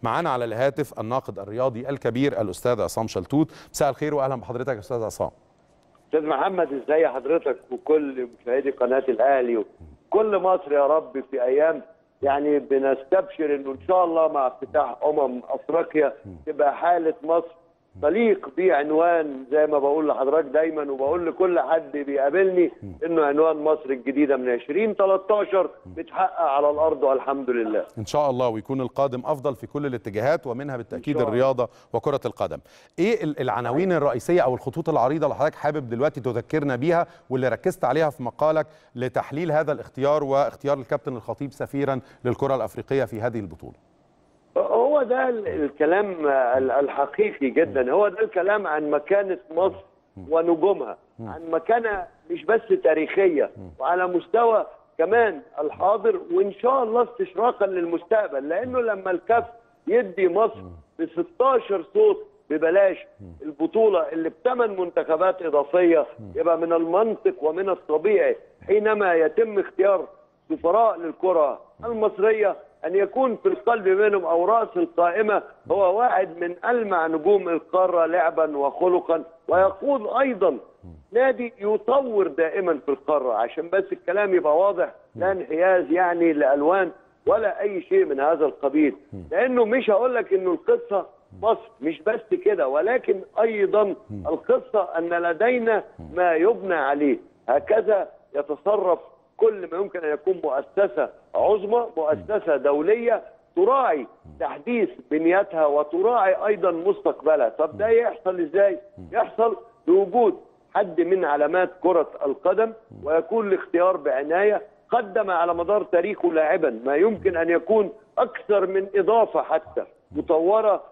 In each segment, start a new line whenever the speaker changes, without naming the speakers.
معانا على الهاتف الناقد الرياضي الكبير الأستاذ عصام شلتوت. مساء الخير وأهلا بحضرتك يا أستاذ عصام.
أستاذ محمد، ازاي حضرتك وكل مشاهدي قناة الأهلي وكل مصر يا رب في أيام يعني بنستبشر إنه إن شاء الله مع افتتاح أفريقيا تبقى حالة مصر تليق بعنوان زي ما بقول لحضرتك دايما وبقول لكل حد بيقابلني انه عنوان مصر الجديده من 2013 بتحقق على الارض والحمد لله.
ان شاء الله، ويكون القادم افضل في كل الاتجاهات ومنها بالتاكيد الرياضه وكره القدم. ايه العناوين الرئيسيه او الخطوط العريضه اللي حضرتك حابب دلوقتي تذكرنا بيها واللي ركزت عليها في مقالك لتحليل هذا الاختيار واختيار الكابتن الخطيب سفيرا للكره الافريقيه في هذه البطوله؟
هو ده الكلام الحقيقي جدا، هو ده الكلام عن مكانة مصر ونجومها، عن مكانة مش بس تاريخية وعلى مستوى كمان الحاضر وإن شاء الله استشراقا للمستقبل، لأنه لما الكاف يدي مصر ب 16 صوت ببلاش البطولة اللي ب8 منتخبات إضافية، يبقى من المنطق ومن الطبيعي حينما يتم اختيار سفراء للكرة المصرية أن يكون في القلب منهم أو رأس القائمة هو واحد من ألمع نجوم القارة لعبا وخلقا، ويقود أيضا نادي يطور دائما في القارة، عشان بس الكلام يبقى واضح، لا انحياز يعني لألوان ولا أي شيء من هذا القبيل، لأنه مش هقول لك إنه القصة مصر مش بس كده، ولكن أيضا القصة أن لدينا ما يبنى عليه، هكذا يتصرف كل ما يمكن أن يكون مؤسسة عظمى، مؤسسة دولية تراعي تحديث بنيتها وتراعي أيضا مستقبلها. طب ده يحصل إزاي؟ يحصل بوجود حد من علامات كرة القدم ويكون الاختيار بعناية، قدم على مدار تاريخه لاعبا ما يمكن أن يكون أكثر من إضافة حتى مطورة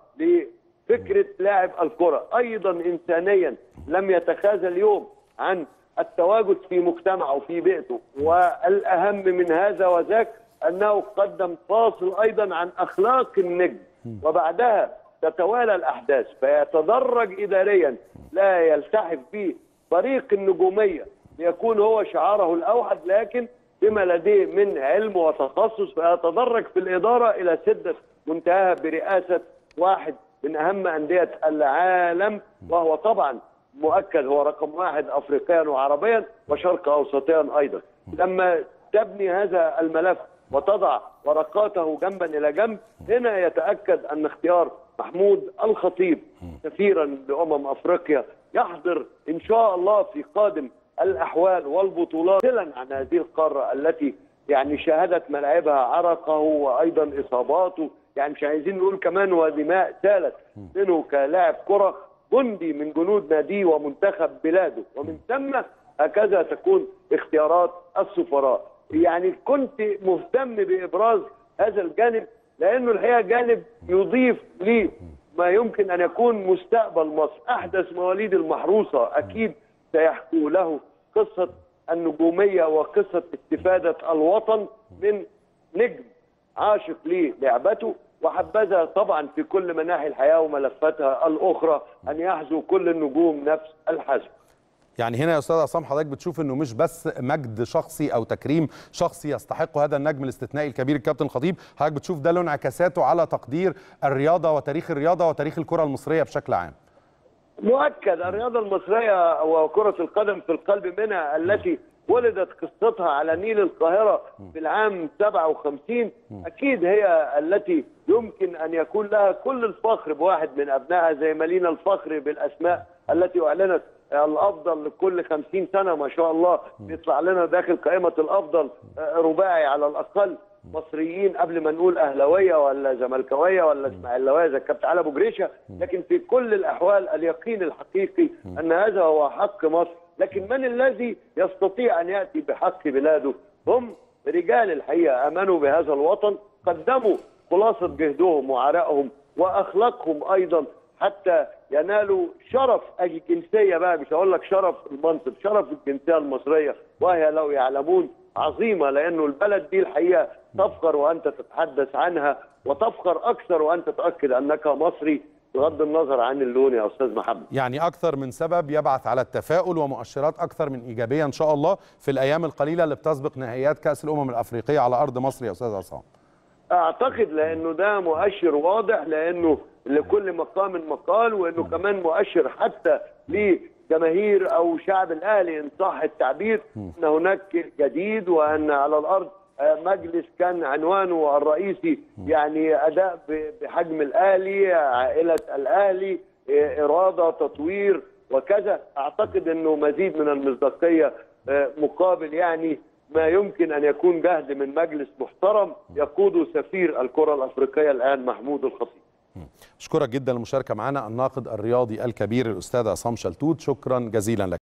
لفكرة لاعب الكرة، أيضا إنسانيا لم يتخاذل اليوم عن التواجد في مجتمعه وفي بيئته، والأهم من هذا وذاك أنه قدم فاصل أيضا عن أخلاق النجم، وبعدها تتوالى الأحداث فيتدرج إداريا لا يلتحق به طريق النجومية ليكون هو شعاره الأوحد، لكن بما لديه من علم وتخصص فيتدرج في الإدارة إلى سدة منتهاها برئاسة واحد من أهم أندية العالم، وهو طبعا مؤكد هو رقم 1 أفريقيا وعربيا وشرق أوسطيا أيضا. لما تبني هذا الملف وتضع ورقاته جنبا إلى جنب، هنا يتأكد أن اختيار محمود الخطيب سفيرا لأمم أفريقيا يحضر إن شاء الله في قادم الأحوال والبطولات عن هذه القارة التي يعني شاهدت ملاعبها عرقه وأيضا إصاباته، يعني مش عايزين نقول كمان ودماء سالت منه كلاعب كرة، جندي من جنود ناديه ومنتخب بلاده، ومن ثم هكذا تكون اختيارات السفراء. يعني كنت مهتم بإبراز هذا الجانب لأنه الحقيقة جانب يضيف لي ما يمكن أن يكون مستقبل مصر. أحدث مواليد المحروسة أكيد سيحكوا له قصة النجومية وقصة استفادة الوطن من نجم عاشق للعبته، وحبذا طبعا في كل مناحي الحياة وملفاتها الأخرى أن يحظوا كل النجوم نفس الحظ.
يعني هنا يا أستاذ عصام حضرتك بتشوف أنه مش بس مجد شخصي أو تكريم شخصي يستحق هذا النجم الاستثنائي الكبير الكابتن الخطيب، حضرتك بتشوف ده له انعكاساته على تقدير الرياضة وتاريخ الرياضة وتاريخ الكرة المصرية بشكل عام.
مؤكد الرياضة المصرية وكرة القدم في القلب منها، التي ولدت قصتها على نيل القاهرة في العام 57، أكيد هي التي يمكن أن يكون لها كل الفخر بواحد من أبنائها، زي ما لينا الفخر بالأسماء التي أعلنت الأفضل لكل 50 سنة ما شاء الله بيطلع لنا داخل قائمة الأفضل رباعي على الأقل مصريين، قبل ما نقول أهلاوية ولا زملكاوية ولا إسماعيلاوية زي الكابتن علي أبو جريشة، لكن في كل الأحوال اليقين الحقيقي أن هذا هو حق مصر. لكن من الذي يستطيع أن يأتي بحق بلاده؟ هم رجال الحقيقة آمنوا بهذا الوطن، قدموا خلاصة جهدهم وعرقهم وأخلاقهم أيضا حتى ينالوا شرف الجنسية، بقى مش هقول لك شرف المنصب، شرف الجنسية المصرية، وهي لو يعلمون عظيمة، لأنه البلد دي الحقيقة تفخر وأنت تتحدث عنها، وتفخر أكثر وأنت تؤكد أنك مصري بغض النظر عن اللون يا أستاذ محمد.
يعني أكثر من سبب يبعث على التفاؤل ومؤشرات أكثر من إيجابية إن شاء الله في الأيام القليلة اللي بتسبق نهائيات كأس الأمم الأفريقية على أرض مصر يا أستاذ عصام.
اعتقد لانه ده مؤشر واضح، لانه لكل مقام مقال، وانه كمان مؤشر حتى لجماهير او شعب الاهلي ان صح التعبير ان هناك جديد، وان على الارض مجلس كان عنوانه الرئيسي يعني اداء بحجم الاهلي، عائله الاهلي، اراده، تطوير وكذا. اعتقد انه مزيد من المصداقيه مقابل يعني ما يمكن ان يكون جهد من مجلس محترم يقوده سفير الكره الافريقيه الان محمود الخطيب.
اشكرك جدا للمشاركه معنا الناقد الرياضي الكبير الاستاذ عصام شلتوت، شكرا جزيلا لك.